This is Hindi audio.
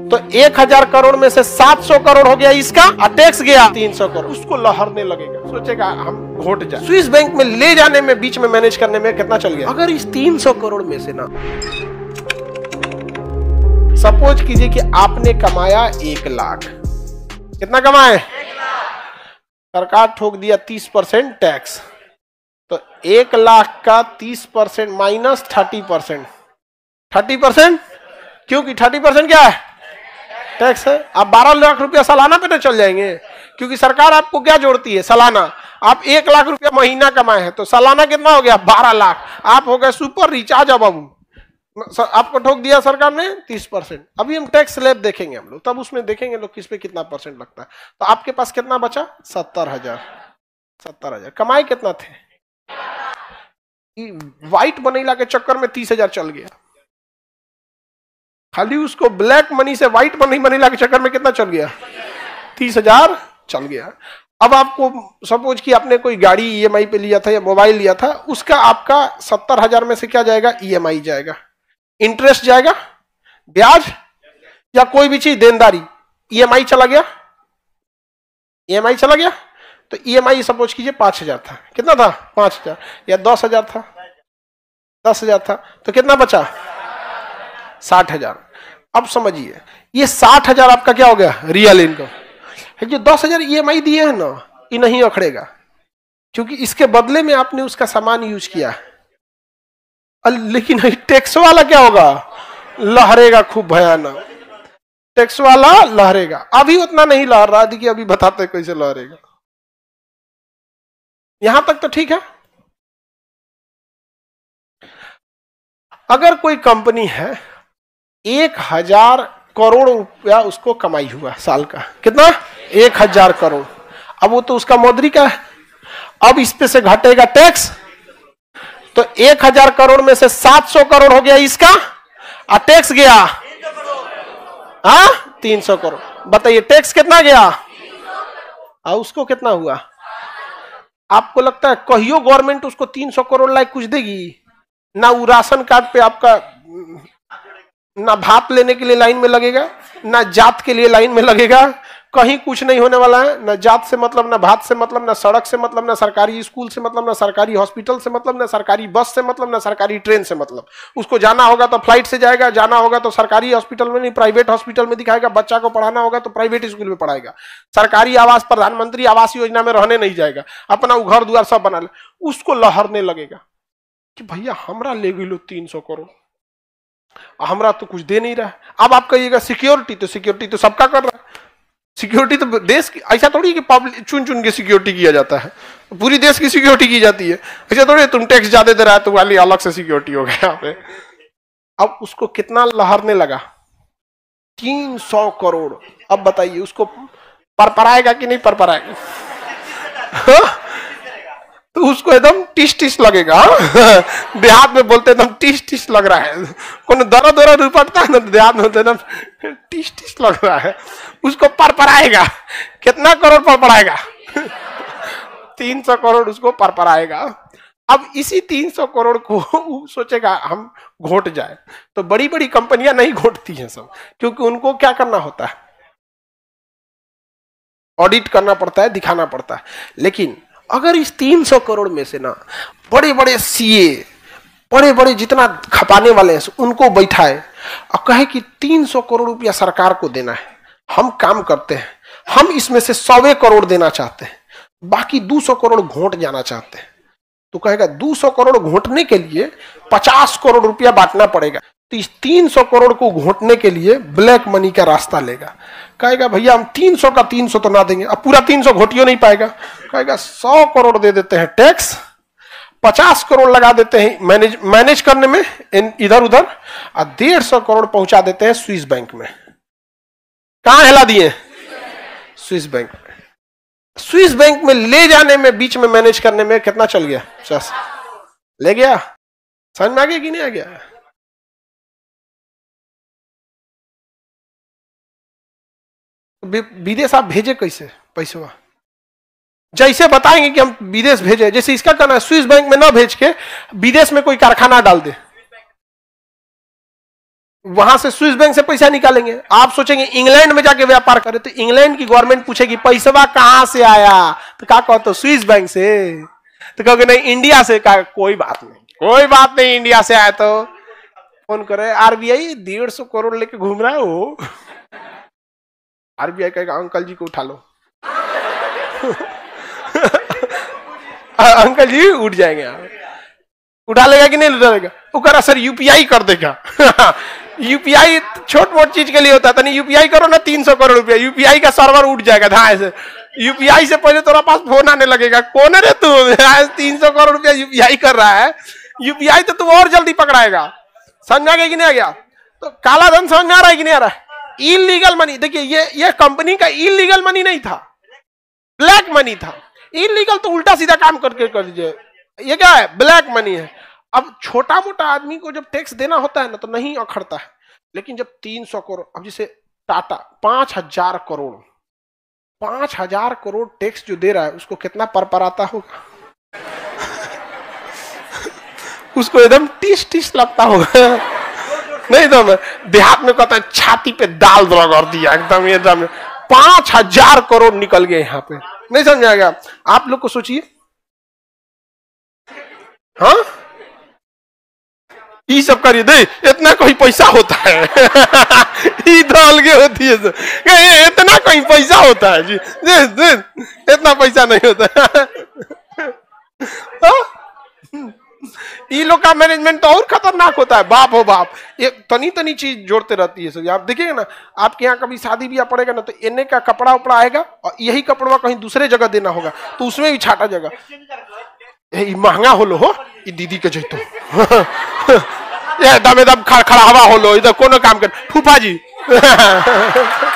तो 1000 करोड़ में से 700 करोड़ हो गया इसका, और टैक्स गया 300 करोड़, उसको लहरने लगेगा, सोचेगा हम घोट जाए। स्विस बैंक में ले जाने में, बीच में मैनेज करने में कितना चल गया। अगर इस 300 करोड़ में से ना, सपोज कीजिए कि आपने कमाया 1 लाख, कितना कमाए, सरकार ठोक दिया 30% टैक्स, तो 1 लाख का 30% माइनस 30%, 30%, क्योंकि 30% क्या है, टैक्स है। आप 12 लाख रुपया सालाना पे ना चल जाएंगे, क्योंकि सरकार आपको क्या जोड़ती है, सालाना। आप 1 लाख रुपया महीना कमाए हैं तो सालाना कितना हो गया, 12 लाख। आप हो गए सुपर रिचार्ज। अब आपको ठोक दिया सरकार ने 30%। अभी हम टैक्स स्लैब देखेंगे हम लोग, तब उसमें देखेंगे लोग किस पे कितना परसेंट लगता है। तो आपके पास कितना बचा, 70,000। 70,000 कमाए कितना थे, व्हाइट बनेला के चक्कर में 30,000 चल गया। खाली उसको ब्लैक मनी से व्हाइट मनी बनेला के चक्कर में कितना चल गया, 30,000 चल गया। अब आपको सपोज कि आपने कोई गाड़ी ईएमआई पे लिया था या मोबाइल लिया था, उसका आपका 70,000 में से क्या जाएगा, ईएमआई जाएगा, इंटरेस्ट जाएगा, ब्याज, या कोई भी चीज देनदारी। ईएमआई चला गया, ईएमआई चला गया। तो ईएमआई सपोज कीजिए 5,000 था, कितना था, 5,000, या 10,000 था, 10,000 था, तो कितना बचा, 60,000। अब समझिए ये 60,000 आपका क्या हो गया, रियल इनकम। जो 10,000 ईएमआई दिए हैं ना, ये नहीं अखड़ेगा, क्योंकि इसके बदले में आपने उसका सामान यूज किया। लेकिन टैक्स वाला क्या होगा, लहरेगा खूब भयानक, टैक्स वाला लहरेगा। अभी उतना नहीं लहर रहा, देखिए अभी बताते कैसे लहरेगा। यहां तक तो ठीक है। अगर कोई कंपनी है 1,000 करोड़ रुपया उसको कमाई हुआ साल का, कितना, 1,000 करोड़। अब वो तो उसका मौद्रिका है। अब इस पे से घटेगा टैक्स, तो 1,000 करोड़ में से 700 करोड़ हो गया इसका, और टैक्स गया 300 करोड़। बताइए टैक्स कितना गया, और उसको कितना हुआ। आपको लगता है कहियो गवर्नमेंट उसको 300 करोड़ लायक कुछ देगी ना। वो राशन कार्ड पे आपका ना भात लेने के लिए लाइन में लगेगा, ना जात के लिए लाइन में लगेगा, कहीं कुछ नहीं होने वाला है। ना जात से मतलब, ना भात से मतलब, ना सड़क से मतलब, ना सरकारी स्कूल से मतलब, ना सरकारी हॉस्पिटल से मतलब, ना सरकारी बस से मतलब, ना सरकारी ट्रेन से मतलब। उसको जाना होगा तो फ्लाइट से जाएगा, जाना होगा तो सरकारी हॉस्पिटल में नहीं प्राइवेट हॉस्पिटल में दिखाएगा, बच्चा को पढ़ाना होगा तो प्राइवेट स्कूल में पढ़ाएगा, सरकारी आवास, प्रधानमंत्री आवास योजना में रहने नहीं जाएगा, अपना घर द्वार सब बना ले। उसको लहरने लगेगा कि भैया हमरा ले गई लो 300 करोड़, हमरा तो कुछ दे नहीं रहा। अब आप कहिएगा सिक्योरिटी, तो सिक्योरिटी तो सबका कर रहा है। सिक्योरिटी तो देश की, ऐसा थोड़ी कि पब्लिक चुन चुन के सिक्योरिटी किया जाता है, पूरी देश की सिक्योरिटी की जाती है। ऐसा थोड़ी तुम टैक्स ज्यादा दे रहा है तो वाली अलग से सिक्योरिटी हो गया यहाँ पे। अब उसको कितना लहरने लगा, 300 करोड़। अब बताइए उसको परपराएगा कि नहीं परपराएगा तो उसको एकदम टिस टिस लगेगा। देहात में बोलते एकदम टिस टिस लग रहा है। कौन दरा दरा रुपटता है ना, देहात में होते एकदम टिस टिस लग रहा है। उसको परपराएगा, कितना करोड़ परपराएगा 300 करोड़ उसको परपराएगा। अब इसी 300 करोड़ को सोचेगा हम घोट जाए। तो बड़ी बड़ी कंपनियां नहीं घोटती हैं सब, क्योंकि उनको क्या करना होता है, ऑडिट करना पड़ता है, दिखाना पड़ता है। लेकिन अगर इस 300 करोड़ में से ना बड़े बड़े सीए, बड़े बड़े जितना खपाने वाले हैं उनको बैठाए और कहे कि 300 करोड़ रुपया सरकार को देना है, हम काम करते हैं, हम इसमें से 100 करोड़ देना चाहते हैं, बाकी 200 करोड़ घोट जाना चाहते हैं। तो कहेगा 200 करोड़ घोटने के लिए 50 करोड़ रुपया बांटना पड़ेगा। तो इस 300 करोड़ को घोटने के लिए ब्लैक मनी का रास्ता लेगा। कहेगा भैया हम 300 का 300 तो ना देंगे, अब पूरा 300 घोटियो नहीं पाएगा। कहेगा 100 करोड़ दे देते हैं टैक्स, 50 करोड़ लगा देते हैं मैनेज करने में इधर उधर, और 150 करोड़ पहुंचा देते हैं स्विस बैंक में। कहां हिला दिए, स्विस बैंक में। स्विस बैंक में ले जाने में, बीच में मैनेज करने में कितना चल गया, ले गया। समझ में आ गया कि नहीं आ गया। विदेश आप भेजे कैसे पैसा, जैसे बताएंगे कि हम विदेश भेजे, जैसे इसका कहना है स्विस बैंक में ना भेज के विदेश में कोई कारखाना डाल दे, वहां से स्विस बैंक से पैसा निकालेंगे। आप सोचेंगे इंग्लैंड में जाके व्यापार करें, तो इंग्लैंड की गवर्नमेंट पूछेगी पैसा कहां से आया, तो क्या कहते हो स्विस बैंक से, तो कहोगे नहीं इंडिया से। कहा कोई बात नहीं, कोई बात नहीं, इंडिया से आया तो फोन करे आरबीआई 150 करोड़ लेके घूम रहा है वो। आरबीआई कहेगा अंकल जी को उठा लो। अंकल जी उठ जाएंगे आप, उठा लेगा कि नहीं उठा लेगा, वो कह रहा सर यूपीआई कर देगा। यूपीआई छोट मोट चीज के लिए होता है, यूपीआई करो ना 300 करोड़ रुपया, यूपीआई का सर्वर उठ जाएगा धाए से। यूपीआई से पहले तेरा पास फोन आने लगेगा, कौन है रे तू, 300 करोड़ रुपया यूपीआई कर रहा है। यूपीआई तो तुम और जल्दी पकड़ाएगा। समझ आ गया कि नहीं आ गया? तो काला धन समझ में आ रहा है कि नहीं आ रहा है? इलीगल मनी, देखिए ये कंपनी का इलीगल मनी नहीं था, ब्लैक मनी था। इलीगल तो उल्टा सीधा काम करके कर दीजिए, ये क्या है, ब्लैक मनी है। अब छोटा मोटा आदमी को जब टैक्स देना होता है ना तो नहीं अखड़ता है, लेकिन जब 300 करोड़, अब जैसे टाटा 5000 करोड़, 5000 करोड़ टैक्स जो दे रहा है उसको कितना परपराता होगा। उसको एकदम टिस टिस लगता होगा। नहीं तो देहात में कहता है छाती पे दाल रगड़ दिया एकदम 5000 करोड़ निकल गए यहाँ पे। नहीं समझ आ गया? आप लोग को सोचिए, हाँ ये सब करिए, दे इतना कोई पैसा होता है। अलगे होती है, इतना कोई पैसा होता है जी, दे इतना पैसा नहीं होता। ये लोग का मैनेजमेंट तो और खतरनाक होता है, बाप हो बाप। ये तनी तनी चीज जोड़ते रहती है। आप देखिएगा ना, आपके यहाँ कभी शादी ब्याह पड़ेगा ना, तो इन्हें का कपड़ा उपड़ा आएगा और यही कपड़ा कहीं दूसरे जगह देना होगा, तो उसमें भी छाटा जाएगा। महंगा होलो हो ये दीदी के जैतो। एकदम खड़ावा होलो, इधर कोनो काम कर फूफा जी।